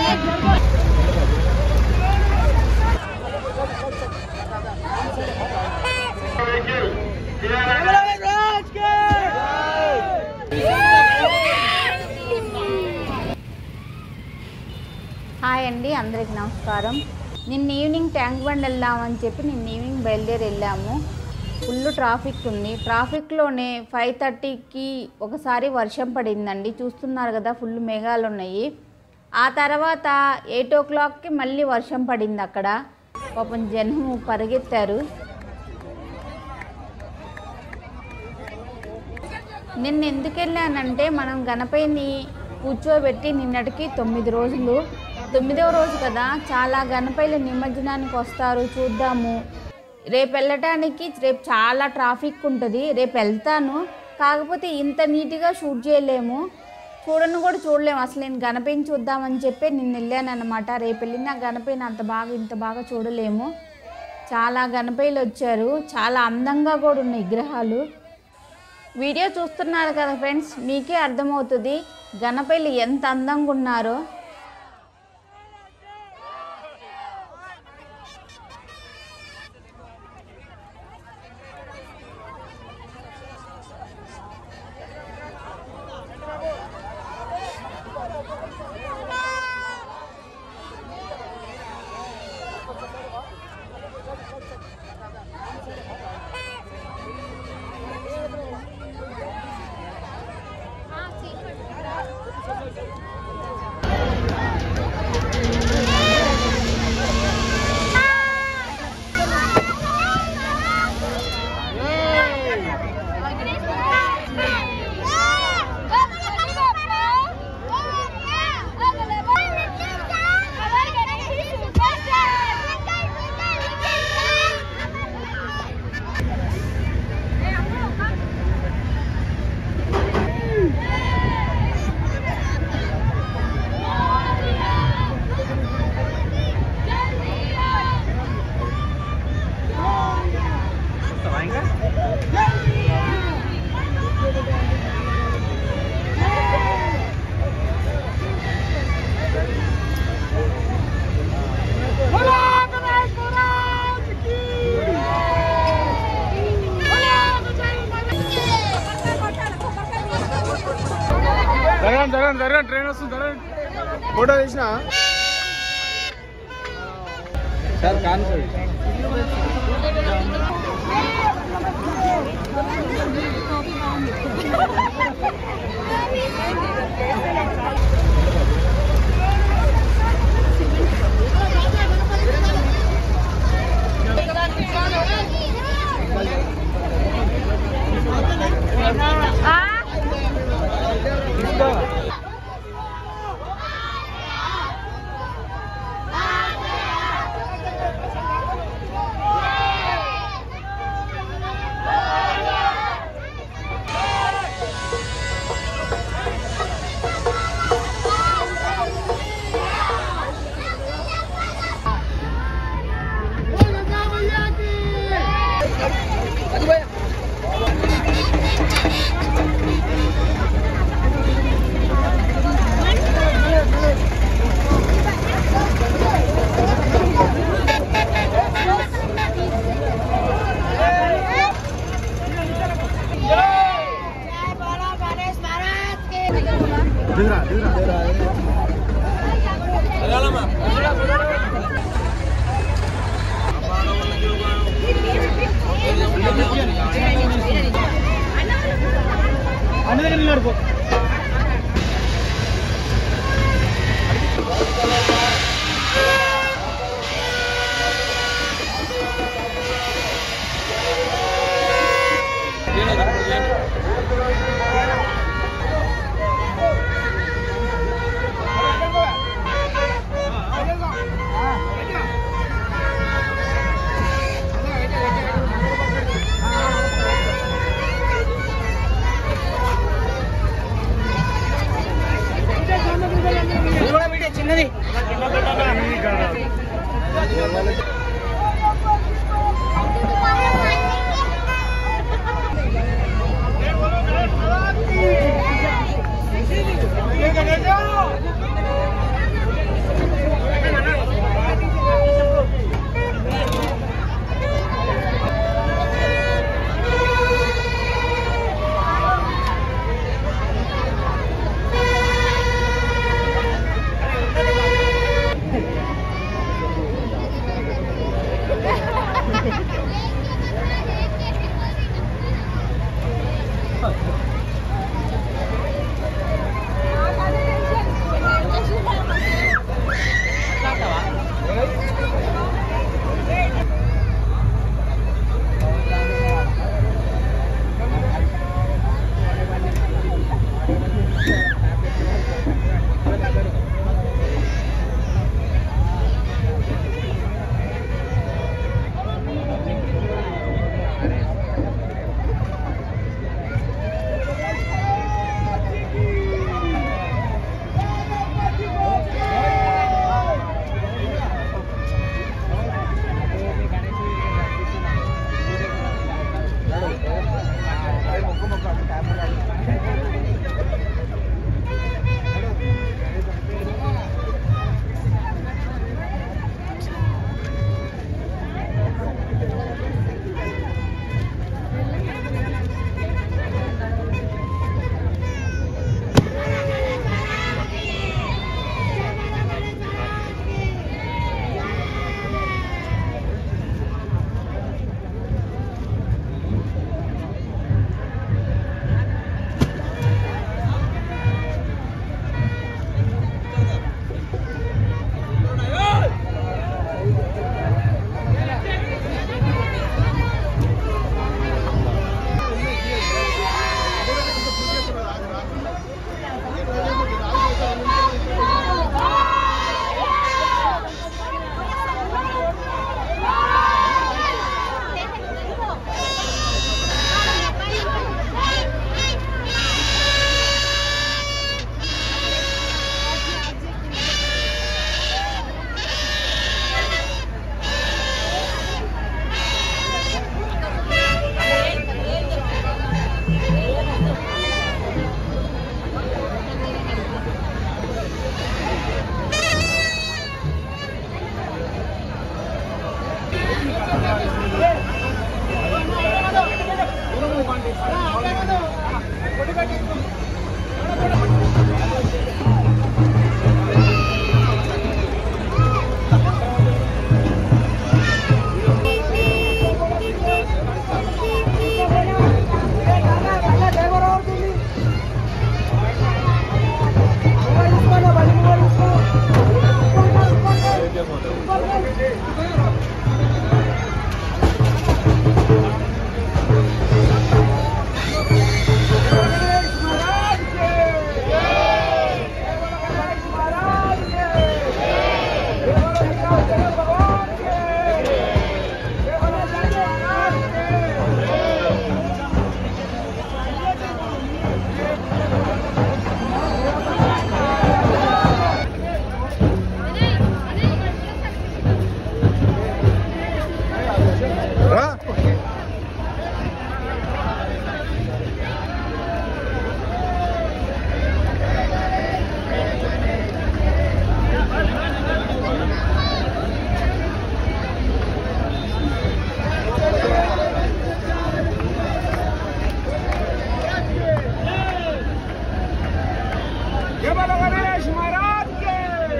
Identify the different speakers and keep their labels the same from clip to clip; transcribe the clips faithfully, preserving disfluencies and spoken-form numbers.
Speaker 1: Hi అండి, అందరికి నమస్కారం. నిన్న ఈవినింగ్ ట్యాంక్ బండ్ వెళ్దామని చెప్పి నిన్న ఈవినింగ్ బయలుదేరి వెళ్ళాము. ఫుల్ ట్రాఫిక్ ఉంది. ట్రాఫిక్లోనే ఫైవ్ థర్టీకి ఒకసారి వర్షం పడిందండి, చూస్తున్నారు కదా, ఫుల్ మేఘాలు ఉన్నాయి. ఆ తర్వాత ఎయిట్ ఓ క్లాక్కి మళ్ళీ వర్షం పడింది. అక్కడ పాపం జనం పరిగెత్తారు. నిన్న ఎందుకు వెళ్ళానంటే, మనం గణపతిని కూర్చోబెట్టి నిన్నటికి తొమ్మిది రోజులు తొమ్మిదవ రోజు కదా, చాలా గణపతులు నిమజ్జనానికి వస్తారు, చూద్దాము. రేపు వెళ్ళటానికి రేపు చాలా ట్రాఫిక్ ఉంటుంది. రేపు వెళ్తాను, కాకపోతే ఇంత నీట్గా షూట్ చేయలేము, చూడను కూడా చూడలేము. అసలు నేను గణపతిని చూద్దామని చెప్పి నిన్న వెళ్ళాను అనమాట. రేపు వెళ్ళిన గణపతిని అంత బాగా ఇంత బాగా చూడలేము. చాలా గణపతులు వచ్చారు, చాలా అందంగా కూడా ఉన్నాయి విగ్రహాలు. వీడియో చూస్తున్నారు కదా ఫ్రెండ్స్, మీకే అర్థమవుతుంది గణపతులు ఎంత అందంగా ఉన్నారో.
Speaker 2: జరగండి జరగండి జరగండి ట్రైన్ వస్తుంది, జరగండి. ఫోటో తీసిన సార్ కాన్సర్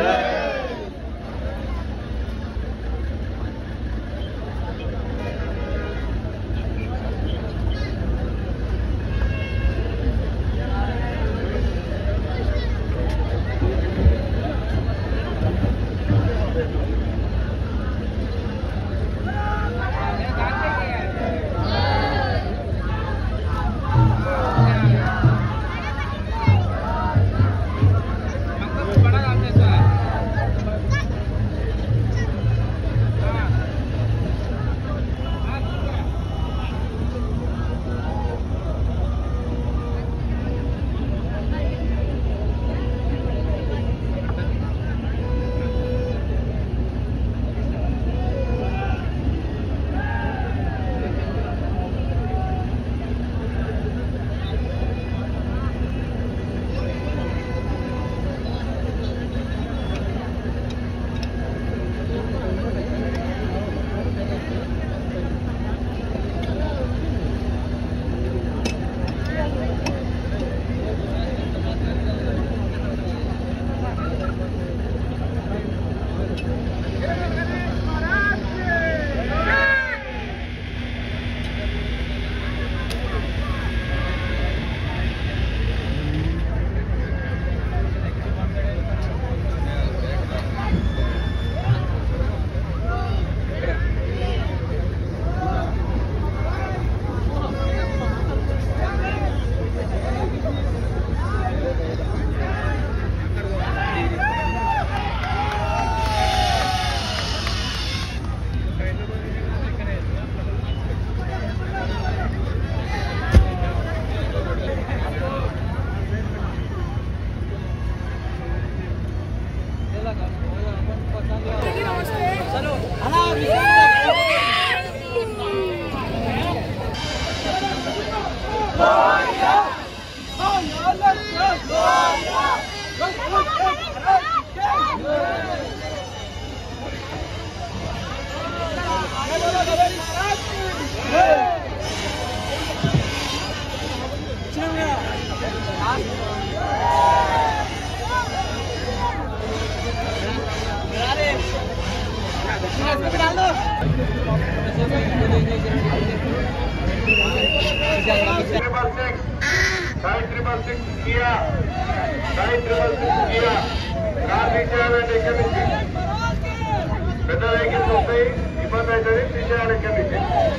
Speaker 3: పెద్ద వెహికల్స్ వస్తాయి, ఇబ్బంది అవుతుంది, తీసేయాలి ఇక్కడి నుంచి.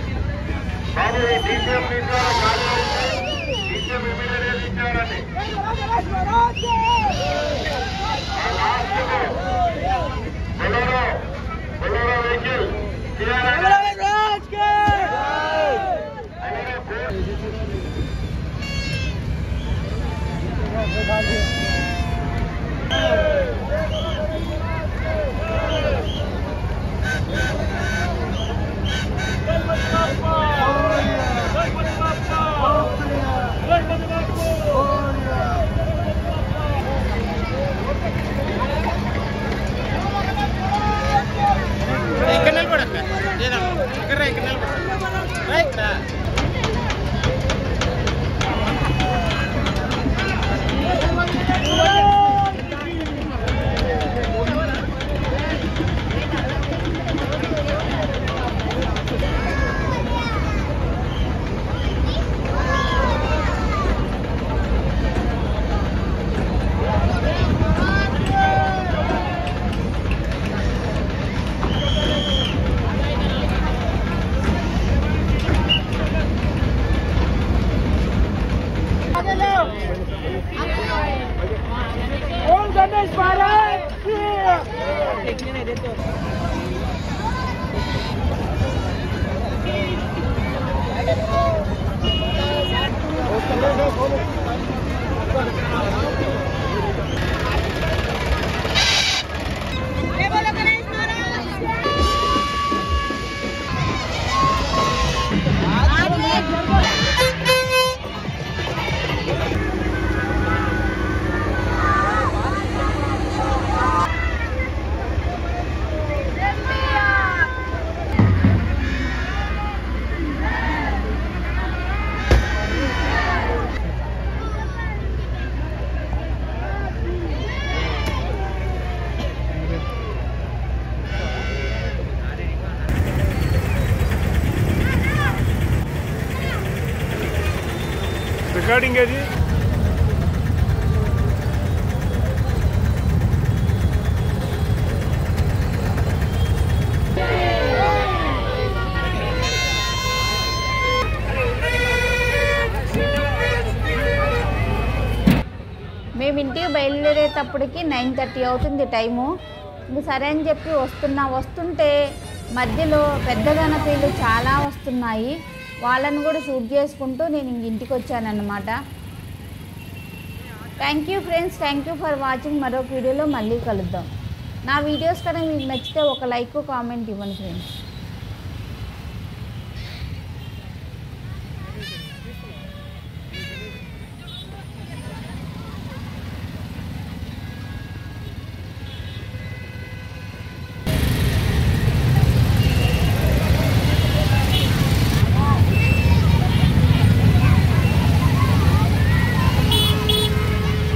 Speaker 3: బాబు ఈ డీసీఎం తీసేయాలి, కాదు డీసీఎం ఇమీడియట్ గా తీసేయాలండి. లాస్ట్ బొలెరో బొలెరో వెహికల్ తీయాలండి.
Speaker 2: ఇక్కడ నిలబడక్క ఇక్కడ ఇక్కడ నిలబడ ఇక్కడ
Speaker 4: రికార్డింగ్ ఏది?
Speaker 1: మేము ఇంటికి బయలుదేరేటప్పటికి నైన్ థర్టీ అవుతుంది టైము. ఇంక సరే అని చెప్పి వస్తున్నా వస్తుంటే మధ్యలో పెద్ద గణపీలు చాలా వస్తున్నాయి. వాళ్ళని కూడా షూట్ చేసుకుంటూ నేను ఇంక ఇంటికి వచ్చానన్నమాట. Thank you friends, thank you for watching. మరొక వీడియోలో మళ్ళీ కలుద్దాం. నా వీడియోస్ కనుక మీకు నచ్చితే ఒక లైక్ కామెంట్ ఇవ్వండి ఫ్రెండ్స్.